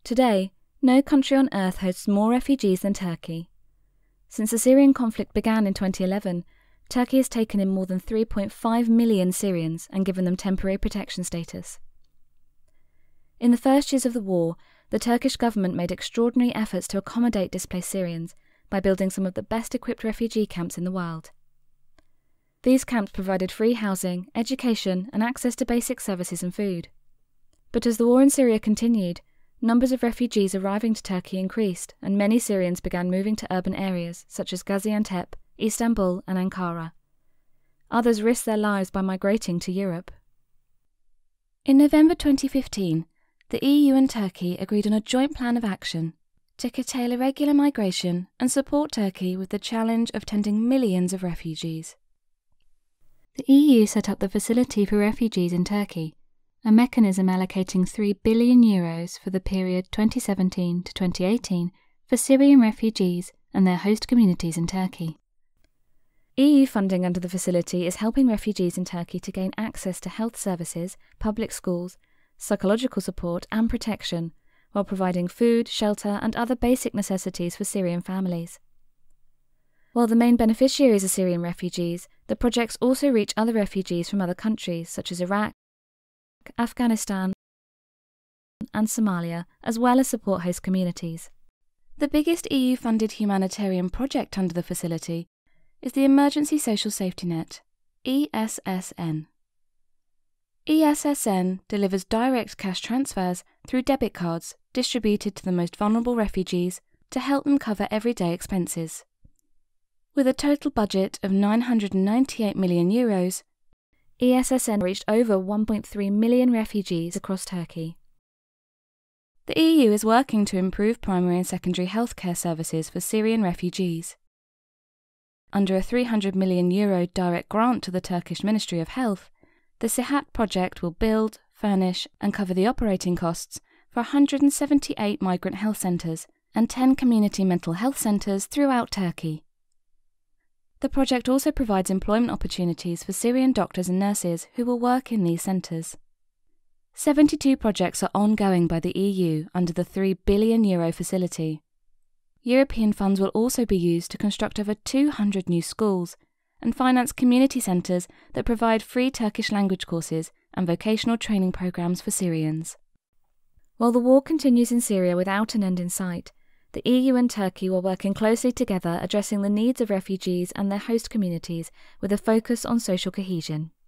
Today, no country on earth hosts more refugees than Turkey. Since the Syrian conflict began in 2011, Turkey has taken in more than 3.5 million Syrians and given them temporary protection status. In the first years of the war, the Turkish government made extraordinary efforts to accommodate displaced Syrians by building some of the best-equipped refugee camps in the world. These camps provided free housing, education, and access to basic services and food. But as the war in Syria continued, numbers of refugees arriving to Turkey increased, and many Syrians began moving to urban areas such as Gaziantep, Istanbul, and Ankara. Others risked their lives by migrating to Europe. In November 2015, the EU and Turkey agreed on a joint plan of action to curtail irregular migration and support Turkey with the challenge of tending millions of refugees. The EU set up the Facility for Refugees in Turkey, a mechanism allocating €3 billion for the period 2017 to 2018 for Syrian refugees and their host communities in Turkey. EU funding under the facility is helping refugees in Turkey to gain access to health services, public schools, psychological support and protection, while providing food, shelter and other basic necessities for Syrian families. While the main beneficiaries are Syrian refugees, the projects also reach other refugees from other countries such as Iraq, Afghanistan and Somalia, as well as support host communities. The biggest EU-funded humanitarian project under the facility is the Emergency Social Safety Net, ESSN. ESSN delivers direct cash transfers through debit cards distributed to the most vulnerable refugees to help them cover everyday expenses. With a total budget of €998 million, ESSN reached over 1.3 million refugees across Turkey. The EU is working to improve primary and secondary healthcare services for Syrian refugees. Under a €300 million direct grant to the Turkish Ministry of Health, the Sihat project will build, furnish and cover the operating costs for 178 migrant health centres and 10 community mental health centres throughout Turkey. The project also provides employment opportunities for Syrian doctors and nurses who will work in these centres. 72 projects are ongoing by the EU under the €3 billion facility. European funds will also be used to construct over 200 new schools and finance community centres that provide free Turkish language courses and vocational training programmes for Syrians. While the war continues in Syria without an end in sight, the EU and Turkey were working closely together addressing the needs of refugees and their host communities with a focus on social cohesion.